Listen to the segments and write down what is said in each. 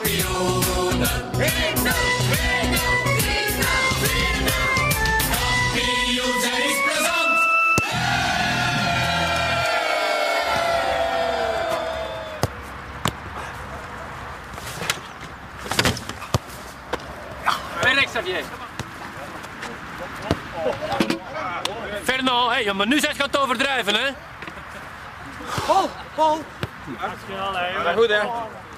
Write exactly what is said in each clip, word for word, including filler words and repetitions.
kampioenen. één nul, twee nul, drie nul, vier nul. Kampioen zijn is plezant. Hey, rechts, Xavier. Fernand, hey, maar nu zijn je het overdrijven, hè? Paul, Paul. Maar goed, hè?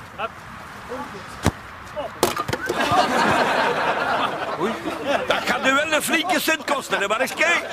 Oei. Dat gaat nu wel een flinke cent kosten, hè, maar eens kijk.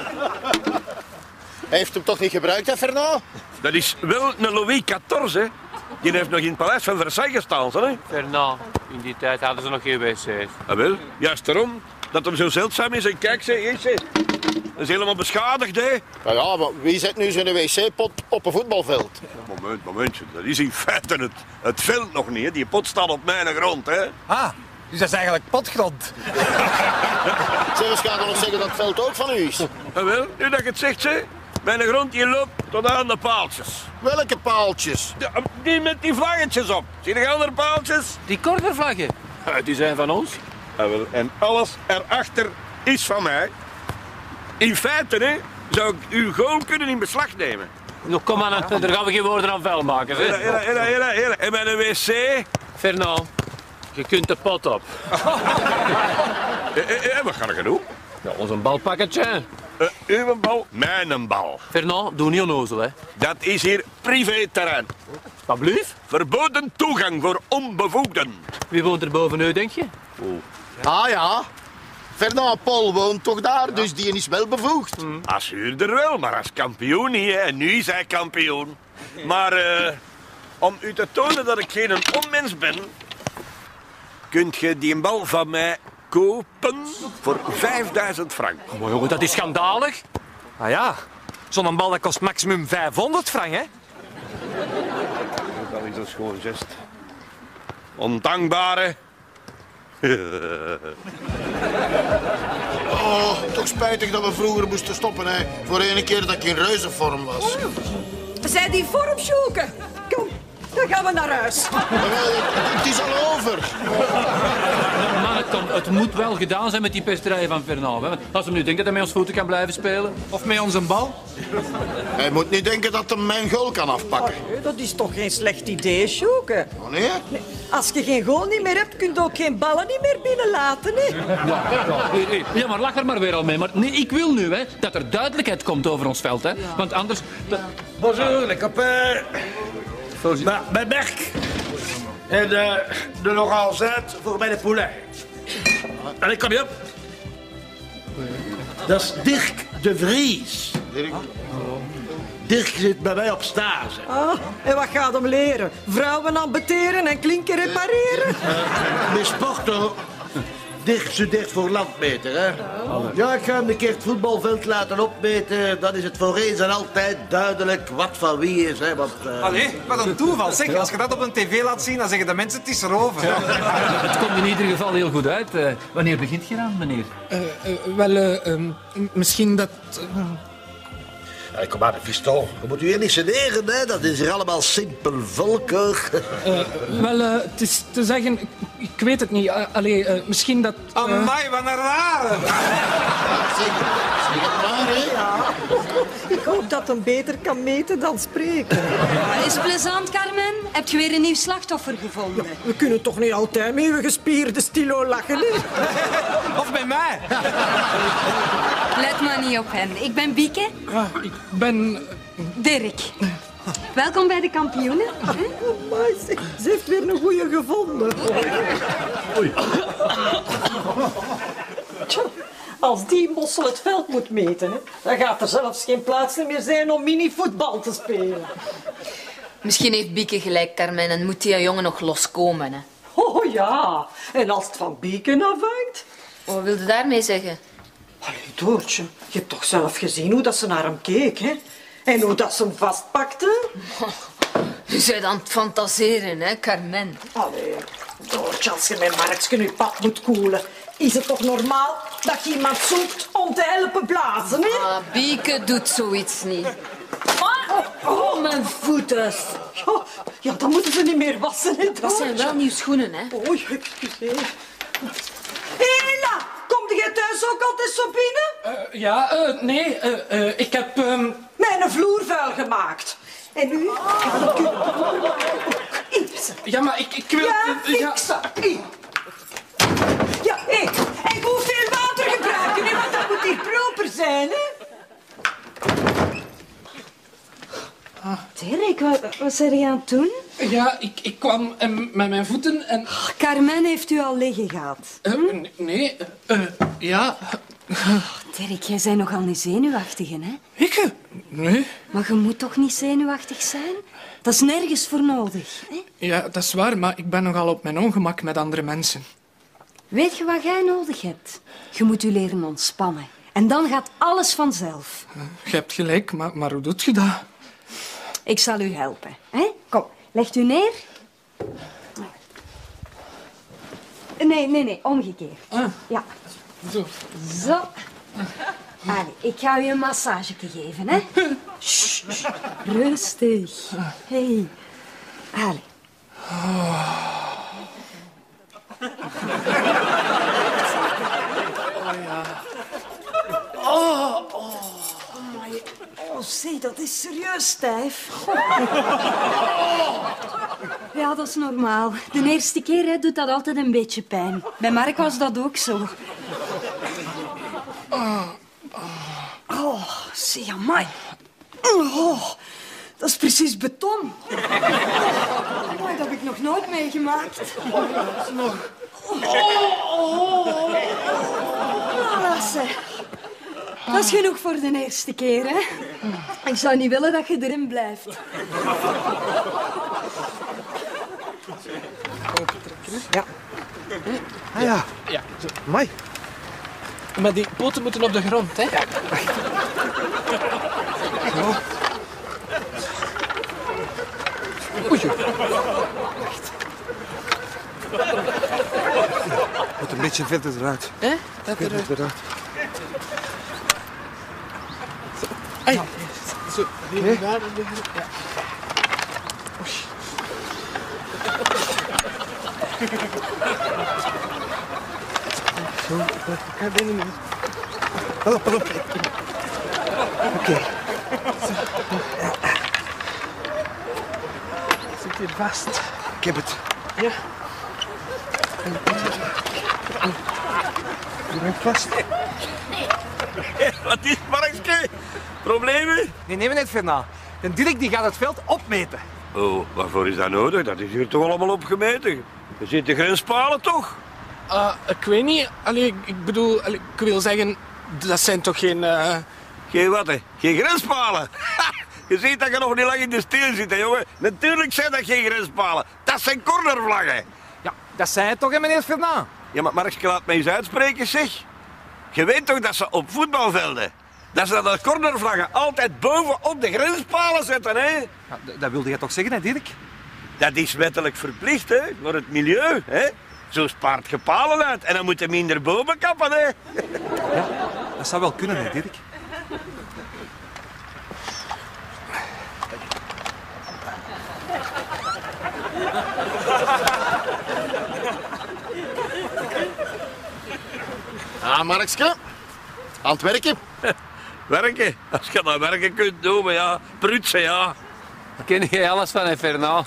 Hij heeft hem toch niet gebruikt, hè, Fernand? Dat is wel een Louis veertien, hè. Die heeft nog in het paleis van Versailles gestaan, hè. Fernand, in die tijd hadden ze nog geen wc's. Ah, wel, juist daarom dat hem zo zeldzaam is. En kijk, zeg, eens, hè. Dat is helemaal beschadigd, hè. Nou ja, maar wie zet nu zijn wc-pot op een voetbalveld? Moment, momentje. Dat is in feite het, het veld nog niet, hè. Die pot staat op mijn grond, hè. Ah, dus dat is eigenlijk potgrond. Zelfs gaan we nog zeggen dat het veld ook van u is. Ah, wel, nu dat je het zegt, hè. Mijn grond die loopt tot aan de paaltjes. Welke paaltjes? Ja, die met die vlaggetjes op. Zie je andere paaltjes? Die cornervlaggen, die zijn van ons. Ah, wel, en alles erachter is van mij. In feite, hè, zou ik u gewoon kunnen in beslag nemen. Nou, kom aan, daar gaan we geen woorden aan vuil maken. Hela, hela, hela, hela, hela. En met een wc? Fernand, je kunt de pot op. Eh, eh, eh, wat ga je doen? Ja, onze balpakketje. Uh, uw bal, mijn bal. Fernand, doe niet onnozel, hè. Dat is hier privéterrein. Wat blief? Verboden toegang voor onbevoegden. Wie woont er boven u, denk je? Ah ja, Fernand Paul woont toch daar, dus die is wel bevoegd. Mm. Als huurder wel, maar als kampioen niet. Hè. En nu is hij kampioen. Maar uh, om u te tonen dat ik geen onmens ben, kunt je die bal van mij kopen voor vijfduizend frank. Maar jongen, dat is schandalig. Ah ja, zo'n bal dat kost maximum vijfhonderd frank, hè? Dat is dus gewoon gest. Ondankbare. Oh, toch spijtig dat we vroeger moesten stoppen, hè. Voor ene keer dat ik in reuzenvorm was. Zij die vorm zoeken. Kom, dan gaan we naar huis. Het is al over. Man, kom, het moet wel gedaan zijn met die pesterijen van Fernand. Hè? Als hij nu denkt dat hij met ons voeten kan blijven spelen. Of met onze bal. Hij moet niet denken dat hij mijn goal kan afpakken. Allee, dat is toch geen slecht idee, Sjoeke. Oh nee? Als je geen goal niet meer hebt, kun je ook geen ballen niet meer binnenlaten, hè? Ja, ja, hey, hey. Ja, maar lach er maar weer al mee. Maar nee, ik wil nu hè, dat er duidelijkheid komt over ons veld. Hè? Want anders... Dat... Bonjour, les copains. Voorzitter. Maar, mijn merk. En uh, de nogal zuid voor mijn poulet. Allee, kom je op. Dat is Dirk de Vries. Dirk. Dirk zit bij mij op stage. Ah, en wat gaat hem leren? Vrouwen ambeteren en klinken repareren? Uh, Miss Porto. Dirk studeert voor landmeter, hè? Ja, ik ga hem een keer het voetbalveld laten opmeten. Dan is het voor eens en altijd duidelijk wat van wie is, hè? Want, uh... Allee, wat een toeval. Zeg, als je dat op een tv laat zien, dan zeggen de mensen het is erover. Ja. Het komt in ieder geval heel goed uit. Uh, wanneer begint je aan, meneer? Uh, uh, wel, uh, um, misschien dat... Uh... Hey, kom maar, fiston. We moeten hier niet sederen, hè? Dat is hier allemaal simpel volk, hoor. Uh, wel, uh, het is te zeggen... Ik, ik weet het niet. Uh, allee, uh, misschien dat... Uh... Amai, wat een rare. Zeg, zeg het maar, hè. Ja. Ik hoop dat hem beter kan meten dan spreken. Is plezant, Carmen? Heb je weer een nieuw slachtoffer gevonden? We kunnen toch niet altijd met uw gespierde stilo lachen, hè? Of bij mij. Let maar niet op hen. Ik ben Bieke. Uh, ik ben... Dirk. Welkom bij de kampioenen. Amai, ze, ze heeft weer een goeie gevonden. Oei. Tja, als die mossel het veld moet meten, hè, dan gaat er zelfs geen plaats meer zijn om mini-voetbal te spelen. Misschien heeft Bieke gelijk, Carmen, en moet die jongen nog loskomen. Hè? Oh ja, en als het van Bieken afhangt? Wat wil je daarmee zeggen? Allee, Doortje, je hebt toch zelf gezien hoe dat ze naar hem keek, hè? En hoe dat ze hem vastpakte? Je bent aan het fantaseren, hè, Carmen? Allee, Doortje, als je met Markske je pad moet koelen, is het toch normaal dat je iemand zoekt om te helpen blazen, hè? Ah, Bieke doet zoiets niet. Oh, oh, mijn voeten. Ja, ja, dan moeten ze niet meer wassen, hè, Dat zijn wel nieuwe schoenen, hè. Oei, excuseer. Hela, kom jij thuis ook altijd zo binnen? Uh, ja, uh, nee, uh, uh, ik heb... Um... Mijn vloer vuil gemaakt. En u? Ja, dat kun je... Ja, maar ik, ik wil... Ja, uh, ja. fixen. Ja, hé. En hoeveel water gebruiken, hè? Want dat moet hier proper zijn, hè? Ah. Dirk, wat, wat zijn je aan het doen? Ja, ik, ik kwam um, met mijn voeten en... Oh, Carmen heeft u al liggen gehad. Uh, nee, uh, uh, ja... Oh, Dirk, jij bent nogal niet zenuwachtig, hè? Ik? Nee. Maar je moet toch niet zenuwachtig zijn? Dat is nergens voor nodig, hè? Ja, dat is waar, maar ik ben nogal op mijn ongemak met andere mensen. Weet je wat jij nodig hebt? Je moet je leren ontspannen. En dan gaat alles vanzelf. Uh, je hebt gelijk, maar, maar hoe doet je dat? Ik zal u helpen, hè? Kom, legt u neer. Nee, nee, nee, omgekeerd. Ah. Ja. Zo. Zo. Allee, ik ga u een massage geven, hè? Shh, shh. Rustig. Hey. Allee. Oh. Oh ja. Oh, oh. Oh, zie, dat is serieus stijf. Ja, dat is normaal. De eerste keer hè, doet dat altijd een beetje pijn. Bij Mark was dat ook zo. Oh, zie, amai. Oh, dat is precies beton. Oh, dat heb ik nog nooit meegemaakt. Nog. Oh, oh. Voilà, dat is genoeg voor de eerste keer, hè? Ik zou niet willen dat je erin blijft. Ja. Ah ja. Ja. Amai. Maar die poten moeten op de grond, hè? Zo. Oei. Moet een beetje verder eruit. Hè? Dat Verder er... eruit. Ai. Zo. Hier daar. Ja. Oei. Zo, ik kan dingen niet. Pas op, pas op. Oké. Okay. Zit hier vast. Ik heb het. Ja. Je bent vast. Wat is Markske? Problemen? Nee, nee, meneer Fernand. De Dirk die gaat het veld opmeten. Oh, waarvoor is dat nodig? Dat is hier toch allemaal opgemeten? Er zitten grenspalen toch? Uh, ik weet niet. Allee, ik bedoel, allee, ik wil zeggen, dat zijn toch geen... Uh... Geen wat, hè? Geen grenspalen? Je ziet dat je nog niet lang in de steel zit, hè, jongen. Natuurlijk zijn dat geen grenspalen. Dat zijn cornervlaggen. Ja, dat zei het toch, hè, meneer Fernand? Ja, maar Markske, laat mij eens uitspreken, zeg. Je weet toch dat ze op voetbalvelden, dat ze dat cornervlaggen altijd bovenop de grenspalen zetten, hè? Ja, dat wilde jij toch zeggen, hè, Dirk? Dat is wettelijk verplicht, hè, voor het milieu, hè? Zo spaart je palen uit en dan moet je minder bomen kappen, hè? Ja, dat zou wel kunnen, hè, Dirk. Ah, Markske. Aan het werken. Werken? Als je dat werken kunt doen, maar ja, prutsen, ja. Daar ken jij alles van, hè, Fernand?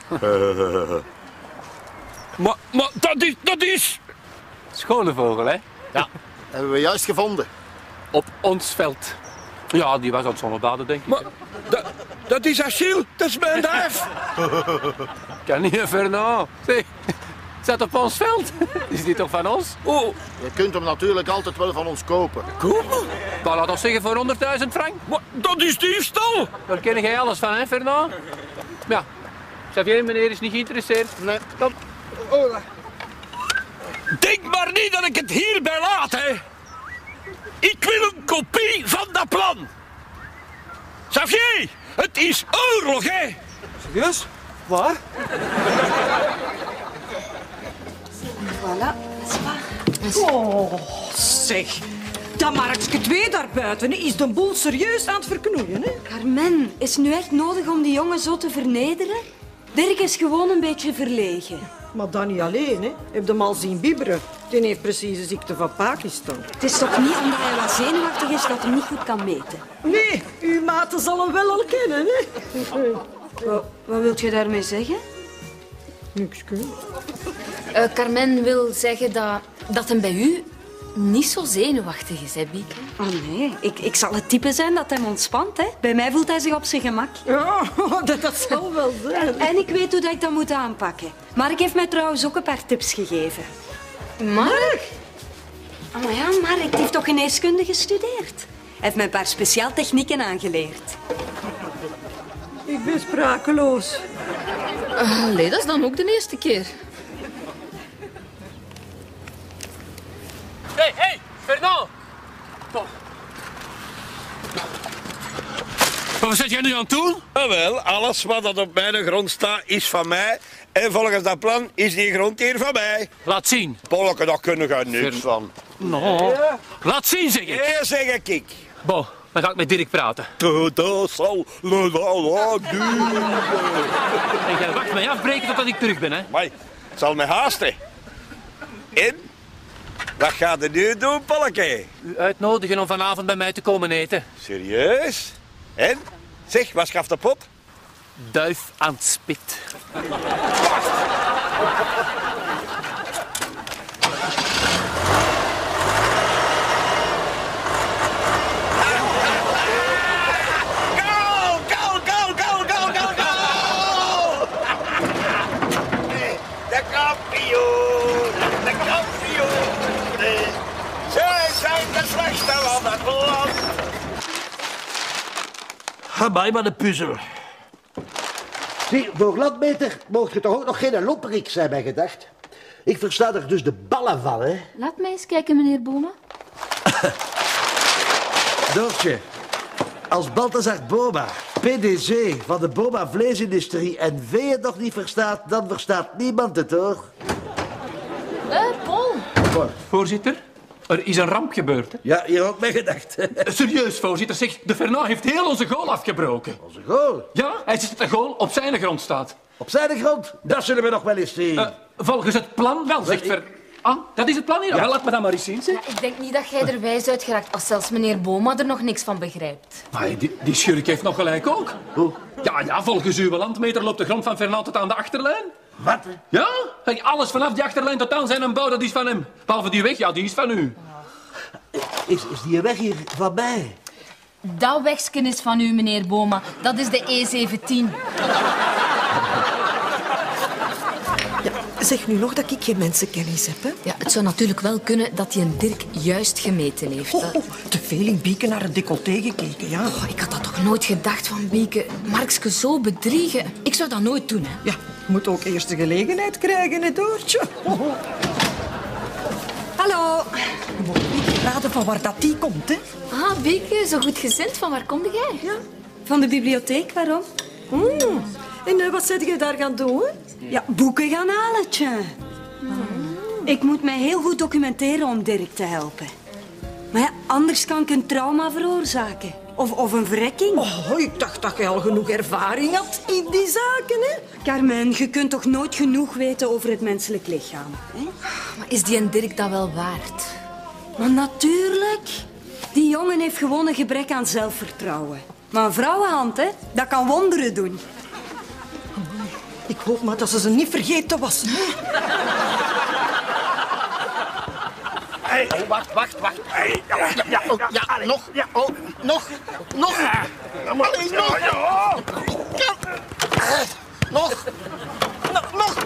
Maar, maar dat is, dat is... Schone vogel, hè? Ja, hebben we juist gevonden. Op ons veld. Ja, die was aan het zonnebaden, denk ik. Maar, dat, dat is Achille, dat is mijn duif. Kan niet, hè, Fernand. Zeg, zet op ons veld. Is die toch van ons? Oh, Je kunt hem natuurlijk altijd wel van ons kopen. kopen? Maar laat ons zeggen voor honderdduizend frank. Maar dat is diefstal. Daar ken jij alles van, hè, Fernand? Ja. Xavier, meneer is niet geïnteresseerd. Nee. Kom. Denk maar niet dat ik het hierbij laat, hè. Ik wil een kopie van dat plan. Xavier, het is oorlog, hè. Serieus? Waar? Voilà, dat is waar. Oh, zeg. Dat Markske twee daarbuiten hè, is de boel serieus aan het verknoeien, hè? Carmen, is het nu echt nodig om die jongen zo te vernederen? Dirk is gewoon een beetje verlegen. Maar dat niet alleen, hè. Heb je hem al zien bibberen? Die heeft precies de ziekte van Pakistan. Het is toch niet omdat hij wat zenuwachtig is dat hij niet goed kan meten? Nee, uw maten zal hem wel al kennen, hè. Wat, wat wilt je daarmee zeggen? Niks kunnen. Uh, Carmen wil zeggen dat, dat hem bij u niet zo zenuwachtig is, hè, Bieke? Oh nee, ik, ik zal het type zijn dat hem ontspant. Hè. Bij mij voelt hij zich op zijn gemak. Ja, dat, dat zal wel zijn. En ik weet hoe dat ik dat moet aanpakken. Mark heeft mij trouwens ook een paar tips gegeven. Mark? Oh maar ja, Mark heeft toch geneeskunde gestudeerd. Hij heeft mij een paar speciaal technieken aangeleerd. Ik ben sprakeloos. Uh, allee, dat is dan ook de eerste keer. Hé, hey, hé, hey, Fernand! Oh. Wat zit jij nu aan het doen? Ah, wel, alles wat dat op mijn grond staat is van mij. En volgens dat plan is die grond hier van mij. Laat zien. Polke, daar kunnen we niks van. No. Ja. Laat zien, zeg ik. Ja, zeg ik. Bo, dan ga ik met Dirk praten. Dat zal la la la doen. En jij wacht mij afbreken totdat ik terug ben, hè? Maar het zal me haasten. En? Wat gaat er nu doen, Polke? U uitnodigen om vanavond bij mij te komen eten. Serieus? En? Zeg, wat schaft de pot? Duif aan het spit. Goal, goal, goal, goal, goal, goal, goal! De kampioen, de kampioen. Zij zijn de slechtste van het land. Amai, maar een puzzel. Zie, voor landmeter mocht je toch ook nog geen lopperik zijn, bij gedacht. Ik versta er dus de ballen van, hè. Laat mij eens kijken, meneer Boma. Doortje, als Balthazar Boma, P D C van de Boma Vleesindustrie en vee het nog niet verstaat, dan verstaat niemand het, hoor. Eh, Paul. Voorzitter, er is een ramp gebeurd, hè? Ja, hier ook mee gedacht. Serieus, voorzitter, zeg, de Fernand heeft heel onze goal afgebroken. Onze goal? Ja, hij zit dat de goal op zijn grond staat. Op zijn grond? Dat zullen we nog wel eens zien. Uh, volgens het plan wel, zegt Ver... Ah, dat is het plan hier? Ja. Wel, laat me dat maar eens zien, zeg. Ja, ik denk niet dat jij er wijs uit geraakt als zelfs meneer Boma er nog niks van begrijpt. Maar die, die schurk heeft nog gelijk ook. Hoe? Ja, ja, volgens uw landmeter loopt de grond van Fernand tot aan de achterlijn. Wat? Ja, kijk, alles vanaf die achterlijn tot aan zijn een bouw, dat is van hem. Behalve die weg, ja, die is van u. Is, is die weg hier van mij? Dat wegsken is van u, meneer Boma. Dat is de E zeventien. Zeg nu nog dat ik geen mensenkennis heb, hè? Ja, het zou natuurlijk wel kunnen dat hij een Dirk juist gemeten heeft. Oh, oh, te veel in Bieke naar een decolleté gekeken, ja. Oh, ik had dat toch nooit gedacht van Bieke. Markske zo bedriegen. Ik zou dat nooit doen, hè. Ja, je moet ook eerst de gelegenheid krijgen, hè, Doortje. Oh. Hallo. Je moet Bieke raden van waar dat die komt, hè? Ah, Bieke, zo goed gezind. Van waar kom jij? Ja, van de bibliotheek, waarom? Mm. En uh, wat zit je daar gaan doen? Ja, boeken gaan halen, tja. Mm. Ik moet mij heel goed documenteren om Dirk te helpen. Maar ja, anders kan ik een trauma veroorzaken. Of, of een verrekking. Oh, ik dacht dat je al genoeg ervaring had in die zaken, hè? Carmen, je kunt toch nooit genoeg weten over het menselijk lichaam, hè? Maar is die een Dirk dat wel waard? Maar natuurlijk. Die jongen heeft gewoon een gebrek aan zelfvertrouwen. Maar een vrouwenhand, hè, dat kan wonderen doen. Ik hoop maar dat ze ze niet vergeten was. Hey, oh, wacht, wacht, wacht. Hey, ja, ja, ja, oh, ja, nog, ja, oh, nog, nog. Allee, nog. Ja, nog, nog, nog.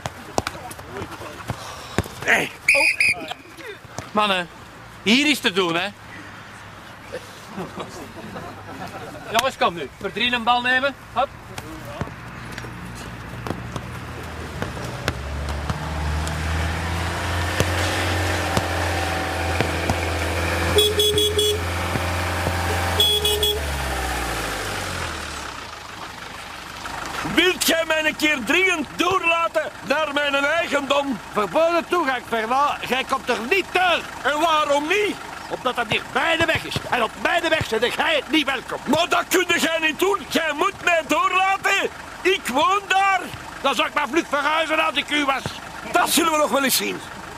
Hey. Oh. Mannen, hier is te doen, hè. Jongens, kom nu. Verdien een bal nemen. Hop. Wilt jij mij een keer dringend doorlaten naar mijn eigendom? Verboden toegang, Fernand. Jij komt er niet door. En waarom niet? Omdat dat hier bij de weg is. En op mijn weg zit jij niet welkom. Maar dat kun jij niet doen. Jij moet mij doorlaten. Ik woon daar. Dan zou ik maar vlug verhuizen als ik u was. Dat zullen we nog wel eens zien.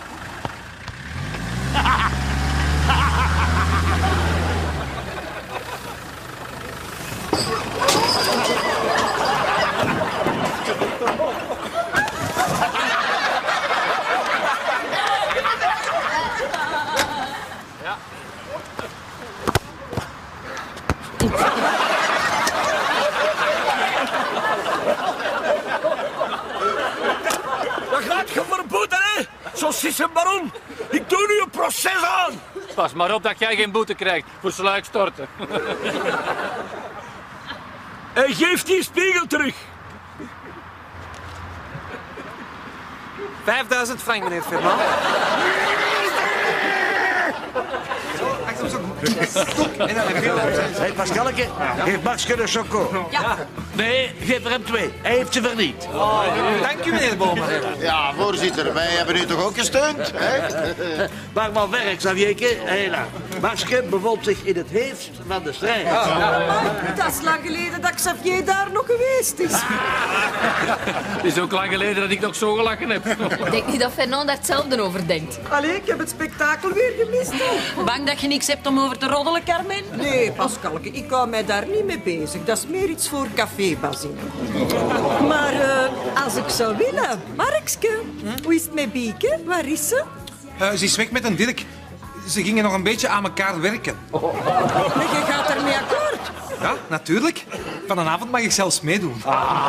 Dat gaat je verboeten, hè? Zo'n sissenbaron. Ik doe nu een proces aan. Pas maar op dat jij geen boete krijgt voor sluikstorten. En geef die spiegel terug. vijfduizend frank, meneer Fernand. Hé, Pascalke, geef Maxke een choco. Ja. Nee, geef er hem twee. Hij heeft ze verdiend. Dank u, meneer Boma. Ja, voorzitter, wij hebben u toch ook gesteund? Hè? Maar van werk, Xavierke. Hela. Maxke bevond zich in het heefst van de strijd. Dat is lang geleden dat Xavier daar nog geweest is. Het is ook lang geleden dat ik nog zo gelachen heb. Ik denk niet dat Fernand daar hetzelfde over denkt. Allee, ik heb het spektakel weer gemist. Hoor. Bang dat je niks hebt om over te roddelen, Carmen? Nee, Pascalke, ik hou mij daar niet mee bezig. Dat is meer iets voor Café Basine. Maar uh, als ik zou willen... Markske, hoe is het met Bieke? Waar is ze? Uh, ze is weg met een Dirk. Ze gingen nog een beetje aan elkaar werken. Maar je gaat ermee akkoord. Ja, natuurlijk. Vanavond mag ik zelfs meedoen.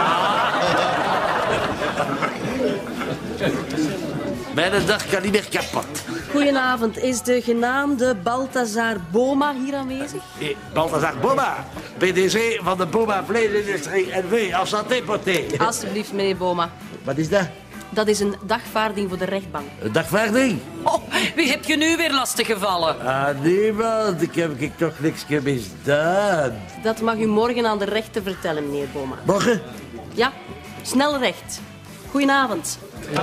Mijn dag kan niet meer kapot. Goedenavond. Is de genaamde Balthazar Boma hier aanwezig? Hey, Balthazar Boma, P D C van de Boma Vleesindustrie N V als santé-porté. Alsjeblieft, meneer Boma. Wat is dat? Dat is een dagvaarding voor de rechtbank. Een dagvaarding? Oh, wie heb je nu weer lastig gevallen? Ah, niemand. Ik heb ik toch niks misdaan. Dat mag u morgen aan de rechter vertellen, meneer Boma. Morgen? Ja, snel recht. Goedenavond.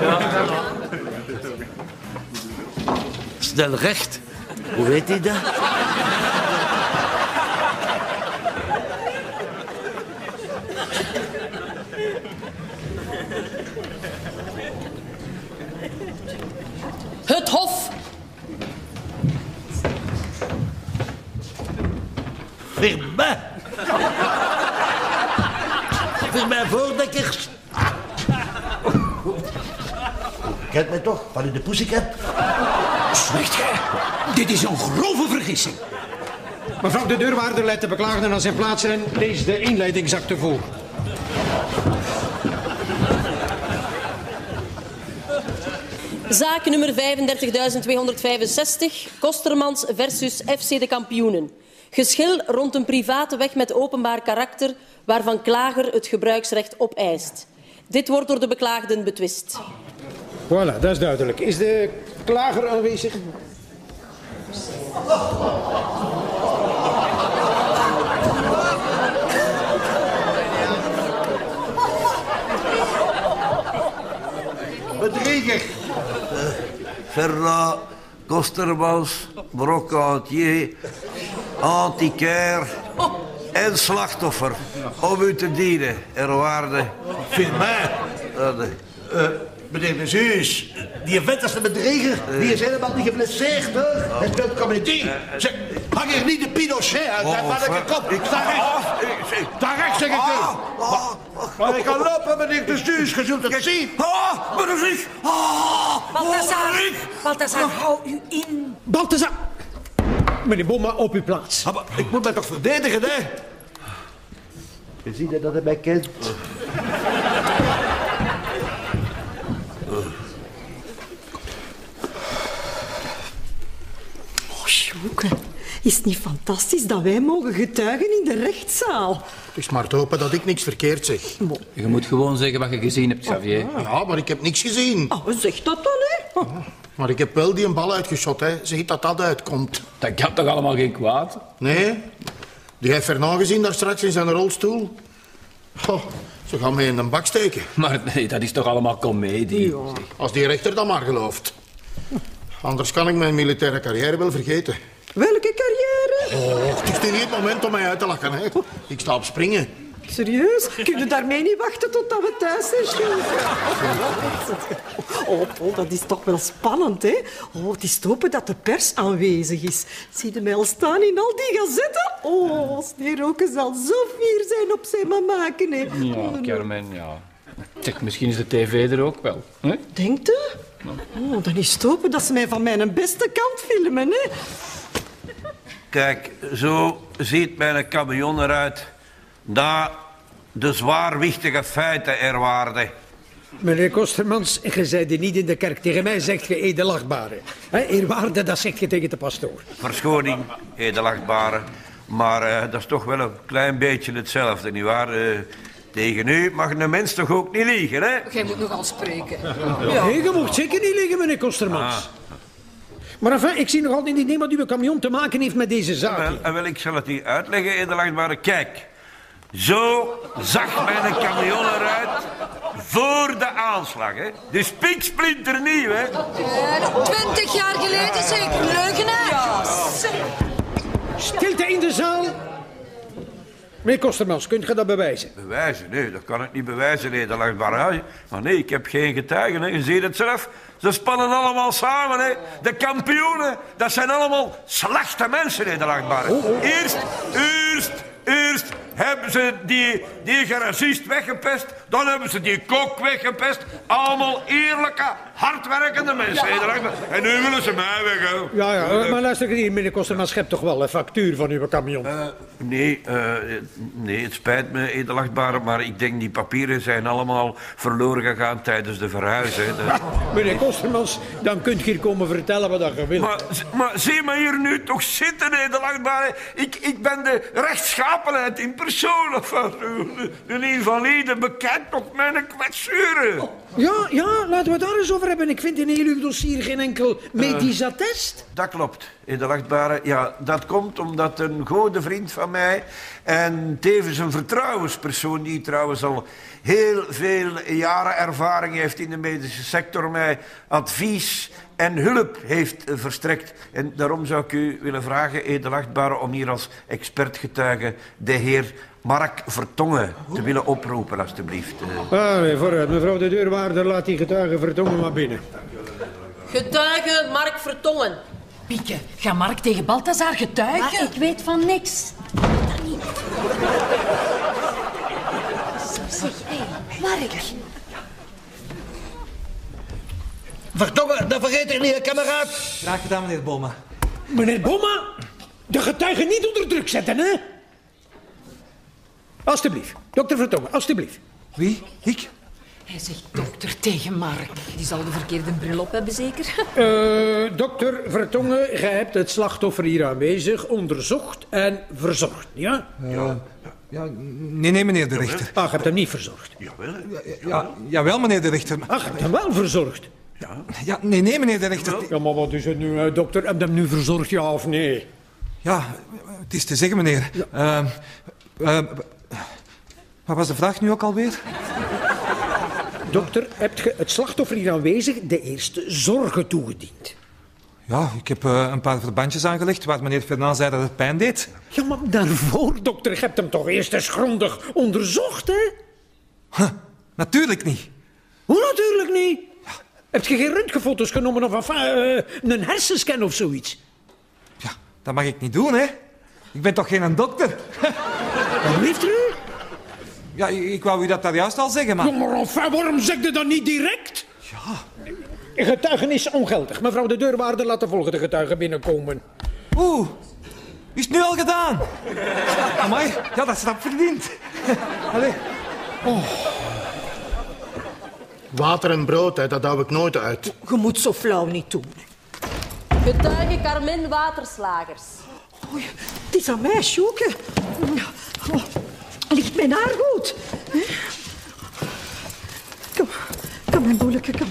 Snel recht. Hoe weet hij dat? Het Hof. Firmin. Firmin Voordekkers. Kent mij toch, van in de Pussycat? Zwijgt gij. Dit is een grove vergissing. Mevrouw de deurwaarder leidt de beklaagde naar zijn plaats en leest de inleidingsakte voor. Zaak nummer vijfendertigduizend tweehonderdvijfenzestig. Kostermans versus F C de Kampioenen. Geschil rond een private weg met openbaar karakter waarvan klager het gebruiksrecht opeist. Dit wordt door de beklaagden betwist. Voilà, dat is duidelijk. Is de klager aanwezig? Bedrieger. Uh, Fernand, Kostermans, brockantier, antiquair en slachtoffer. Om u te dienen, eerwaarde. Firmin. Uh, Meneer de Zeus, die vent is een bedrieger. Die is helemaal niet geblesseerd, hoor. Hij speelt comedie. Zeg, hang hier niet de Pinochet uit. Daar val ik een kop. Ik sta recht. Sta recht, zeg ik u. Maar ik kan lopen, meneer de Zeus. Je zult het zien. Ah, meneer Ziek. Ah, Balthazar, Balthazar, hou u in. Balthazar! Meneer Boma, op uw plaats. Maar ik moet mij toch verdedigen, hè? Je ziet dat hij mij kent. Sjoeke, is het niet fantastisch dat wij mogen getuigen in de rechtszaal? Het is maar te hopen dat ik niks verkeerd zeg. Je moet gewoon zeggen wat je gezien hebt, Xavier. Ja, maar ik heb niks gezien. Oh, zeg dat dan, hè? Oh. Maar ik heb wel die een bal uitgeschot, hè. Zeg dat dat uitkomt. Dat kan toch allemaal geen kwaad? Nee? Die heeft Fernand gezien daar straks in zijn rolstoel? Oh, ze gaan mij in de bak steken. Maar nee, dat is toch allemaal komedie? Ja. Als die rechter dat maar gelooft. Anders kan ik mijn militaire carrière wel vergeten. Welke carrière? Oh, het is nu niet het moment om mij uit te lachen, hè. Ik sta op springen. Serieus? Kun je daarmee niet wachten totdat we thuis zijn, Sjoeke? Oh, Paul, dat is toch wel spannend, hè? Oh, het is te hopen dat de pers aanwezig is. Zie je mij al staan in al die gazetten? Oh, Sneeuwroken zal zo fier zijn op zijn mamaken, hè? Ja, Carmen, ja. Zeg, misschien is de tv er ook wel. Hè? Denkt u? Oh, dan is het hopen dat ze mij van mijn beste kant filmen, hè? Kijk, zo ziet mijn camion eruit na de zwaarwichtige feiten er waren. Meneer Kostermans, je zei niet in de kerk. Tegen mij zegt je edelachtbare. He, eerwaarde, dat zegt je tegen de pastoor. Verschoning, edelachtbare. Maar uh, dat is toch wel een klein beetje hetzelfde, nietwaar? Uh, tegen u mag een mens toch ook niet liegen, hè? Jij moet nogal spreken. Ja. Nee, je mocht zeker niet liegen, meneer Kostermans. Ah. Maar enfin, ik zie nog altijd niet wat uw camion te maken heeft met deze zaak. Wel, en wel, ik zal het u uitleggen, edelachtbare. Kijk, zo zag mijn camion eruit voor de aanslag, hè. Dus piksplinternieuw, hè. Uh, Twintig jaar geleden zeker, leugenaar. Ja. Stilte in de zaal. Meneer Kostermans, kunt je dat bewijzen? Bewijzen? Nee, dat kan ik niet bewijzen, edelachtbare. Maar nee, ik heb geen getuigen, hè. Je ziet het zelf. Ze spannen allemaal samen, hè. De kampioenen, dat zijn allemaal slechte mensen, edelachtbare. Oh, oh. Eerst, eerst, eerst hebben ze die, die garagist weggepest. Dan hebben ze die kok weggepest. Allemaal eerlijke, hardwerkende mensen, ja. En nu willen ze mij weg, hè. Ja, ja, uh, maar luister hier, meneer Kostermans, je hebt toch wel een factuur van uw camion? Uh, nee, uh, nee, het spijt me, edelachtbare, maar ik denk die papieren zijn allemaal verloren gegaan tijdens de verhuizen. De... Meneer Kostermans, dan kunt je hier komen vertellen wat je wilt. Maar, maar zie me hier nu toch zitten, edelachtbare. Ik, ik ben de rechtschapenheid in persoon. Of een invalide, bekijk toch mijn kwetsuren. Ja, ja, laten we het daar eens over hebben. Ik vind in heel uw dossier geen enkel medisch attest. Uh, dat klopt, edelachtbare. Ja, dat komt omdat een goede vriend van mij en tevens een vertrouwenspersoon die trouwens al heel veel jaren ervaring heeft in de medische sector mij advies en hulp heeft verstrekt. En daarom zou ik u willen vragen, edelachtbare, om hier als expertgetuige de heer Mark Vertongen te willen oproepen, alstublieft. Ah, nee, vooruit. Mevrouw de deurwaarder, laat die getuige Vertongen maar binnen. Getuige Mark Vertongen. Pieke, ga Mark tegen Balthazar getuigen? Maar ik weet van niks. Dat niet. Zeg, hé, Mark. Vertongen, dat vergeet ik niet, hè, kameraad. Graag gedaan, meneer Boma. Meneer Boma, de getuige niet onder druk zetten, hè? Alsjeblieft, dokter Vertongen, alsjeblieft. Wie? Ik? Hij zegt dokter tegen Mark. Die zal de verkeerde bril op hebben, zeker? Uh, dokter Vertongen, jij hebt het slachtoffer hier aanwezig onderzocht en verzorgd, ja? Uh, ja. Ja, nee, nee, meneer de rechter. Ah, je hebt hem niet verzorgd? Jawel, ja, ja, jawel, meneer de rechter. Ah, je hebt hem wel verzorgd? Ja. Ja, nee, nee, meneer de rechter. Ja, maar wat is het nu, uh, dokter? Heb je hem nu verzorgd, ja of nee? Ja, het is te zeggen, meneer. Ja. Uh, uh, wat was de vraag nu ook alweer? Dokter, heb je het slachtoffer hier aanwezig de eerste zorgen toegediend? Ja, ik heb uh, een paar verbandjes aangelegd waar meneer Fernand zei dat het pijn deed. Ja, maar daarvoor, dokter, je hebt hem toch eerst eens grondig onderzocht, hè? Huh, natuurlijk niet. Hoe natuurlijk niet? Ja. Heb je geen röntgenfoto's genomen of enfin, uh, een hersenscan of zoiets? Ja, dat mag ik niet doen, hè? Ik ben toch geen dokter? Wat heeft u? Ja, ik wou u dat daar juist al zeggen, maar... Ja, maar enfin, waarom zeg je dat niet direct? Ja... Getuigenis ongeldig. Mevrouw de deurwaarder, laat de volgende getuige binnenkomen. Oeh, is het nu al gedaan? Amai, ja, dat is rap verdiend. Allee. Oh. Water en brood, hè, dat hou ik nooit uit. Je moet zo flauw niet doen. Getuige Carmen Waterslagers. Oei, het is aan mij, Sjoeke. Oh, ligt mijn haar goed? Kom, kom mijn boeleke, kom.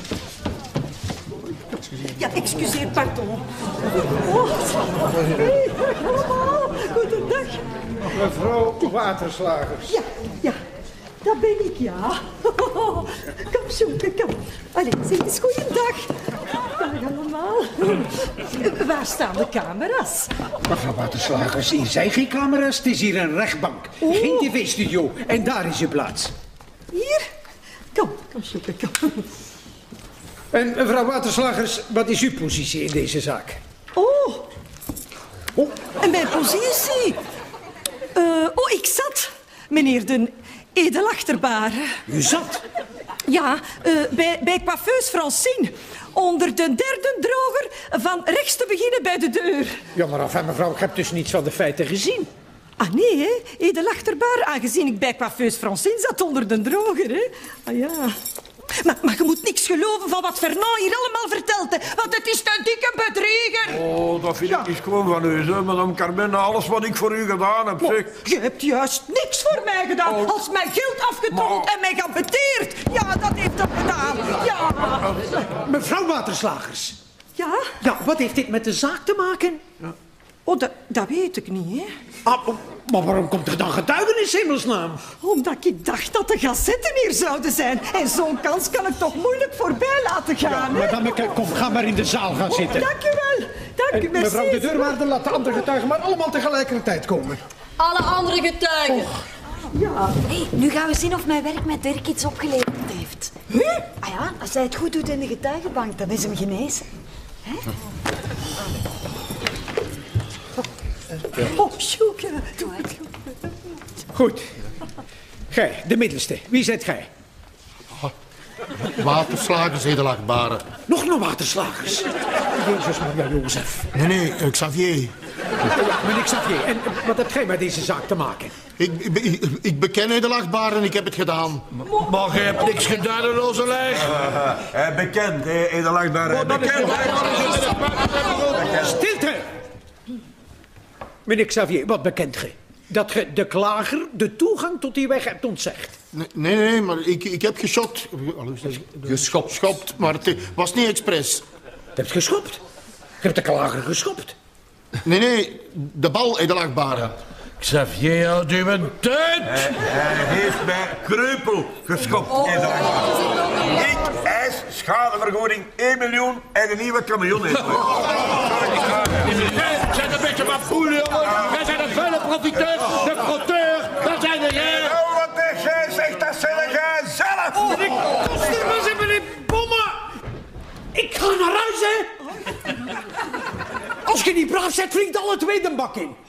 Ja, excuseer, pardon. Oh, hey, allemaal. Goedendag. Mevrouw Waterslagers. Ja, ja, dat ben ik, ja. Kom, Sjoeke, kom. Allee, zeg eens goeiedag. Dag allemaal. Waar staan de camera's? Mevrouw Waterslagers, hier zijn geen camera's. Het is hier een rechtbank. Oh. Geen tv-studio. En daar is uw plaats. Hier? Kom, kom, Sjoeke, kom. En mevrouw Waterslagers, wat is uw positie in deze zaak? Oh. Oh. En mijn positie? Uh, oh, ik zat, meneer de edelachtebare. U zat? Ja, uh, bij, bij coiffeus Francine. Onder de derde droger van rechts te beginnen bij de deur. Ja, maar enfin, mevrouw, ik heb dus niets van de feiten gezien. Ah, nee, hè? Edelachtebare, aangezien ik bij coiffeus Francine zat onder de droger, hè? Ah, ja. Maar, maar je moet niks geloven van wat Fernand hier allemaal vertelt, hè? Want het is een dikke bedrieger. Oh, dat vind ik niet gewoon van u, hè, madame Carmen. Alles wat ik voor u gedaan heb, zeg. Je hebt juist niks voor mij gedaan. Oh. Als mijn geld afgetroggeld maar... en mij geamputeerd. Ja, dat heeft dat gedaan. Ja. Mevrouw Waterslagers. Ja? Ja, wat heeft dit met de zaak te maken? Ja. Oh, dat, dat weet ik niet, hè. Ah, maar waarom komt er dan getuigenis, hemelsnaam? Omdat ik dacht dat de gazetten hier zouden zijn. En zo'n kans kan ik toch moeilijk voorbij laten gaan, ja, hè? madame, kom, ga maar in de zaal gaan zitten. Oh, dank u wel. Dank u, en, mevrouw de deurwaarder, laat de andere getuigen maar allemaal tegelijkertijd komen. Alle andere getuigen. Oh. Ja. Hey, nu gaan we zien of mijn werk met Dirk iets opgeleverd heeft. Huh? Ah ja, als hij het goed doet in de getuigenbank, dan is hem genezen. Hè? Oh, Sjoeke. Doe het. Goed. Gij, de middelste. Wie zijt gij? Waterslagers, edelachtbare. Nog een waterslagers? Jezus, Maria Jozef. Nee, nee, Xavier. Ja, meneer Xavier, en wat hebt gij met deze zaak te maken? Ik, ik, ik beken edelachtbare en ik heb het gedaan. Maar je hebt niks gedaan in onze lijst. Hij bekend, hè, edelachtbare. Bekend. Stilte! Meneer Xavier, wat bekent gij? Dat je de klager de toegang tot die weg hebt ontzegd. Nee, nee, nee, maar ik, ik heb geschopt. Geschopt. Geschopt, maar het was niet expres. Je hebt geschopt? Je hebt de klager geschopt? Nee, nee, de bal, edelachtbare. Xavier, houdt u een tijd? Hij, hij heeft mij kreupel geschopt, Oh. edelachtbare. Ik eis schadevergoeding één miljoen en een nieuwe camion. Jij bent een beetje van poel, jongen. Jij bent een vuile profiteur, de frotteur. Dat zijn de jij. Oh, wat jij zegt, dat zijn de jij zelf. Oh, meneer Kostermans en meneer Bomma. Ik ga naar huis, hè. Als je niet braaf zet, vliegt alle twee de bak in.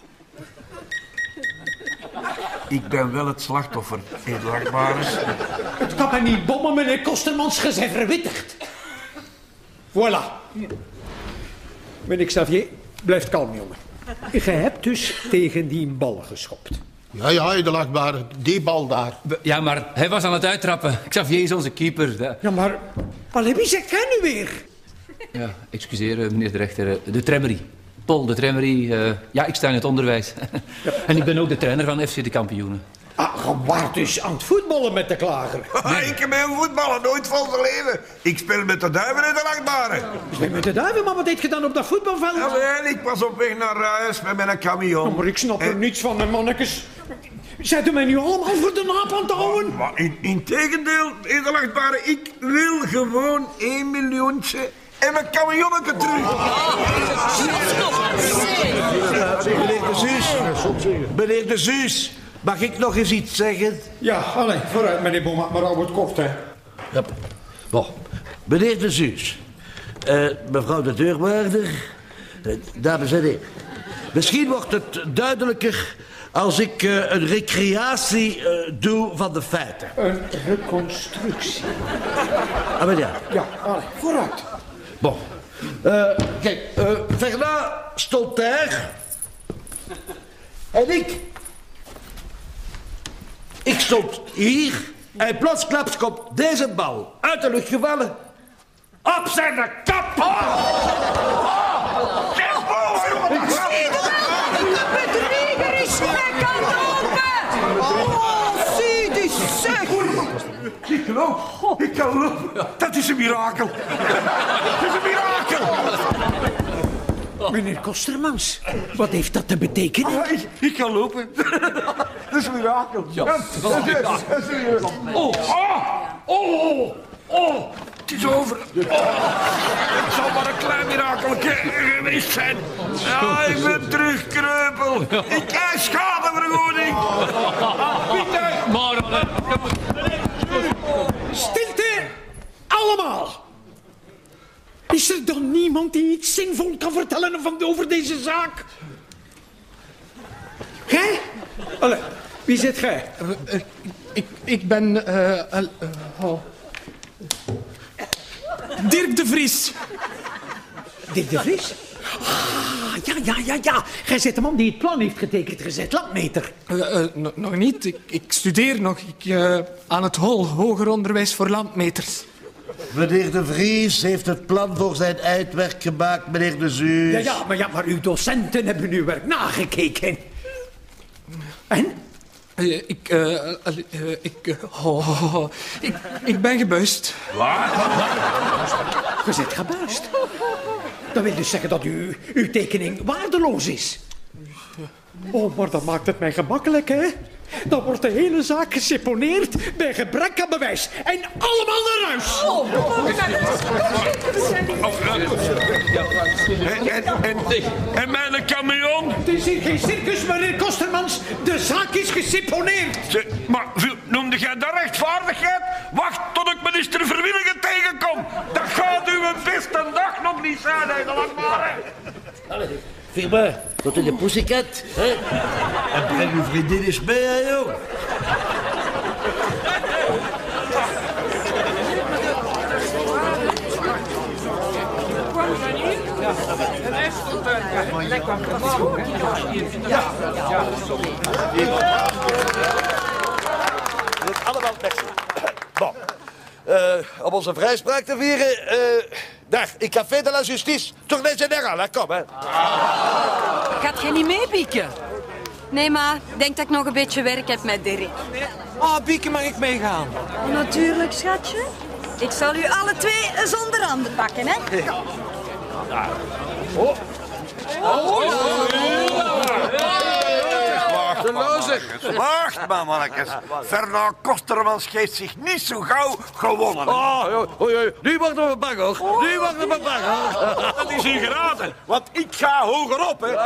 Ik ben wel het slachtoffer, edelachtbare. Het kan mij niet bommen, meneer Kostermans. Je bent verwittigd. Voilà. Meneer Xavier, blijf kalm, jongen. Je hebt dus tegen die bal geschopt. Ja, ja, edelachtbare. Die bal daar. Ja, maar hij was aan het uittrappen. Xavier is onze keeper. Ja, maar... Allee, wie zegt jij nu weer? Ja, excuseer, meneer de rechter. De Tremmery. Paul de Tremmery. Uh, ja, ik sta in het onderwijs. Ja. En ik ben ook de trainer van F C de Kampioenen. Ah, je waart dus aan het voetballen met de klager. Nee. Ik heb mijn voetballen nooit van zijn leven. Ik speel met de duiven en de lachtbare. Je speelt met de duiven, maar wat deed je dan op dat voetbalveld? Ja, maar ik was op weg naar huis met mijn camion. Oh, maar ik snap er en... niets van, de mannekes. Zet u mij nu allemaal voor de naap aan te houden? Maar in, in tegendeel, edelachtbare, ik wil gewoon één miljoentje en mijn camionnetje terug. Meneer de Zuus, meneer de Zuus, mag ik nog eens iets zeggen? Ja, allee, vooruit, meneer Bomma, maar al het kort, hè. Ja. Bon. Meneer de Zuus, uh, mevrouw de deurwaarder, uh, dames en heren. Misschien wordt het duidelijker als ik uh, een recreatie uh, doe van de feiten. Een reconstructie. Ah, maar ja. Ja, allee, vooruit. Bon. Uh, kijk, uh, Fernand stond daar. En ik. Ik stond hier. En plotsklaps komt deze bal uit de lucht gevallen. Op zijn kap. Oh! Oh! bedrieger is gek aan lopen! Oh, zie die zeg! Ik geloof, ik geloof. Dat is een mirakel. Dat is een mirakel. Meneer Kostermans, wat heeft dat te betekenen? Ah, ik, ik kan lopen. Dat is een mirakel. Ja, dat is een mirakel. Oh, oh, oh, oh. het is over. Oh, het zal maar een klein mirakeltje geweest zijn. Ja, ik ben terug, kreupel. Ik krijg schadevergoeding. Maar... Stilte! Allemaal! Is er dan niemand die iets zinvol kan vertellen van, over deze zaak? Gij? Allee, wie zit gij? Uh, uh, ik, ik ben... Uh, uh, uh, oh. Dirk de Vries. Dirk de Vries? Ah, ja, ja, ja, ja. Gij zit de man die het plan heeft getekend gezet, landmeter. Uh, uh, no, nog niet. Ik, ik studeer nog ik, uh, aan het H O L, Hoger Onderwijs voor Landmeters. Meneer de Vries heeft het plan voor zijn eindwerk gemaakt, meneer de Zuus. Ja, ja, maar, ja, maar uw docenten hebben uw werk nagekeken. En? Uh, ik, uh, uh, uh, ik, uh, oh, oh, ik, ik ben gebuist. Wat? Je bent gebuist. Dat wil dus zeggen dat u, uw tekening waardeloos is. Oh, maar dat maakt het mij gemakkelijk, hè? Dan wordt de hele zaak geseponeerd bij gebrek aan bewijs. En allemaal naar huis. En, en, en, en mijn camion? Het is hier geen circus, meneer Kostermans. De zaak is geseponeerd. Zeg, maar noemde jij dat rechtvaardigheid? Wacht tot ik minister Verwilligen tegenkom. Dat gaat uw beste dag nog niet zijn, hè, de langmare. Firma, tot in de pussycat. Hè? En breng uw vriendin eens mee, hè, joh. Allemaal best. Bon. Uh, om onze vrijspraak te vieren... Uh, daar, in Café de la Justice. Tournee Générale, hè, kom, hè. Gaat jij niet mee, Bieke? Nee, ma. Ik denk dat ik nog een beetje werk heb met Dirk. Ah, oh, Bieke, mag ik meegaan? Natuurlijk, schatje. Ik zal u alle twee zonder handen pakken, hè? Ja. Oh. Oh. Wacht, mannetjes. Wacht, maar, mannetjes. Fernand Kostermans geeft zich niet zo gauw gewonnen. Oh, oei, oei. Nu worden we bang, hoor. Nu worden we bang, hoor. Dat is hier geraden, want ik ga hogerop, hè.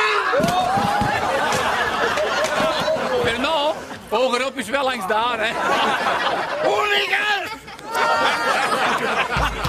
Fernand, hogerop is wel langs daar, hè. Hooligan!